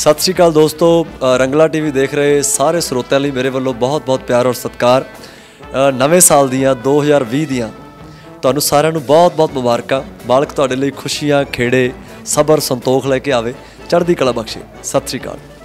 सत श्री अकाल दोस्तों, रंगला टीवी देख रहे सारे ਸਰੋਤਿਆਂ ਲਈ मेरे ਵੱਲੋਂ बहुत बहुत प्यार और सत्कार। नवे साल दियाँ 2020 दियाँ ਤੁਹਾਨੂੰ ਸਾਰਿਆਂ ਨੂੰ बहुत बहुत ਮੁਬਾਰਕਾਂ। ਮਾਲਕ ਤੁਹਾਡੇ ਲਈ ਖੁਸ਼ੀਆਂ, ਖੇੜੇ, ਸਬਰ, ਸੰਤੋਖ ਲੈ ਕੇ ਆਵੇ, ਚੜ੍ਹਦੀ ਕਲਾ ਬਖਸ਼ੇ। ਸਤਿ श्री अकाल।